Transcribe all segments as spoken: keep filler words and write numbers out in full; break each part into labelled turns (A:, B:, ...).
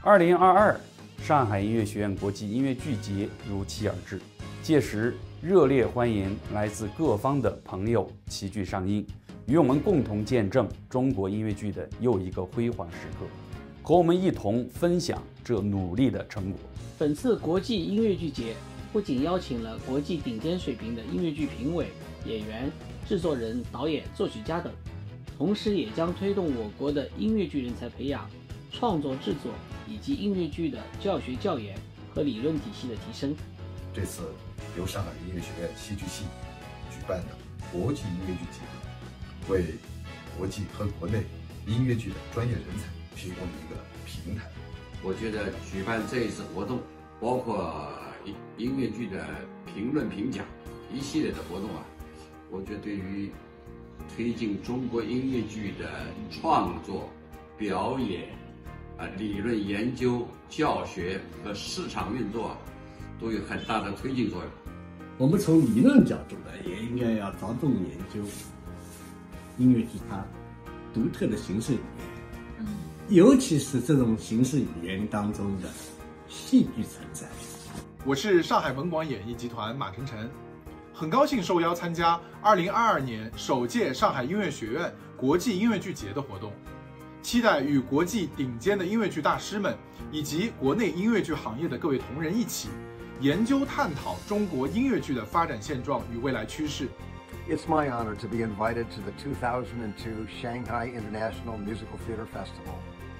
A: 二零二二上海音乐学院国际音乐剧节如期而至，届时热烈欢迎来自各方的朋友齐聚上映，与我们共同见证中国音乐剧的又一个辉煌时刻，和我们一同分享这努力的成果。
B: 本次国际音乐剧节不仅邀请了国际顶尖水平的音乐剧评委、演员、制作人、导演、作曲家等，同时也将推动我国的音乐剧人才培养、创作制作以及音乐剧的教学教研和理论体系的提升。
C: 这次由上海音乐学院戏剧系举办的国际音乐剧节，为国际和国内音乐剧的专业人才提供了一个平台。
D: 我觉得举办这一次活动，包括音乐剧的评论评奖一系列的活动啊，我觉得对于推进中国音乐剧的创作、表演、啊理论研究、教学和市场运作啊，都有很大的推进作用。
E: 我们从理论角度呢，也应该要着重研究音乐剧它独特的形式语言，尤其是这种形式语言当中的戏剧存在。
F: 我是上海文广演艺集团马晨晨，很高兴受邀参加二零二二年首届上海音乐学院国际音乐剧节的活动，期待与国际顶尖的音乐剧大师们以及国内音乐剧行业的各位同仁一起，研究探讨中国音乐剧的发展现状与未来趋势。
G: It's my honor to be invited to the two thousand two Shanghai International Musical Theatre Festival.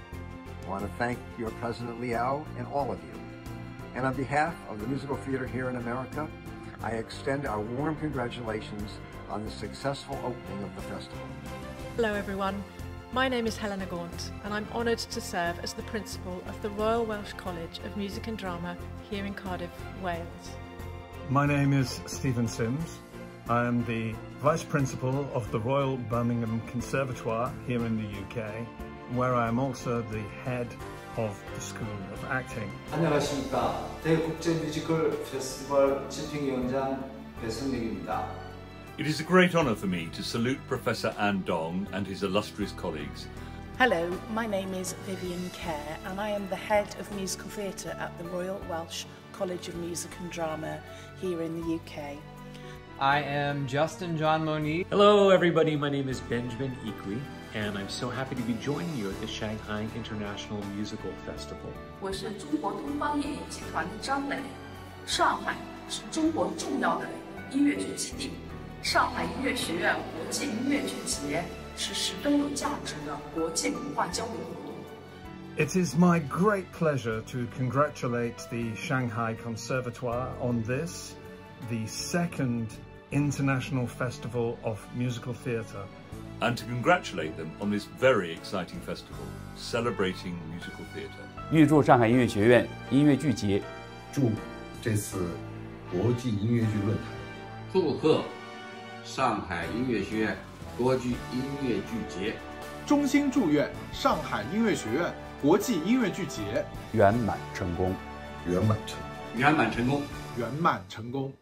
G: I want to thank your President Liao and all of you. And on behalf of the musical theater here in America, I extend our warm congratulations on the successful opening of the festival.
H: Hello everyone, my name is Helena Gaunt and I'm honoured to serve as the Principal of the Royal Welsh College of Music and Drama here in Cardiff, Wales.
I: My name is Stephen Sims. I am the Vice Principal of the Royal Birmingham Conservatoire here in the U K, where I am also the head of the School of Acting.
J: 안녕하십니까. 대국제 뮤지컬 페스티벌 집행위원장 배승익입니다.
K: It is a great honour for me to salute Professor An Dong and his illustrious colleagues.
L: Hello, my name is Vivian Kerr and I am the head of musical theatre at the Royal Welsh College of Music and Drama here in the U K.
M: I am Justin John Monique.
N: Hello everybody, my name is Benjamin Eakley and I'm so happy to be joining you at the Shanghai International Musical Festival.
O: 我是中国东方演艺集团的张磊。上海是中国重要的音乐剧基地，上海音乐学院国际音乐剧节是十分有价值的国际文化交流活动。
I: It is my great pleasure to congratulate the Shanghai Conservatoire on this, the second International Festival of Musical Theatre,
K: and to congratulate them on this very exciting festival celebrating musical theatre.
A: 预祝上海音乐学院音乐剧节，
C: 祝这次国际音乐剧论坛，
D: 祝贺上海音乐学院国际音乐剧节，
F: 衷心祝愿上海音乐学院国际音乐剧节
A: 圆满成功，
C: 圆满成
D: 圆满成功，
F: 圆满成功。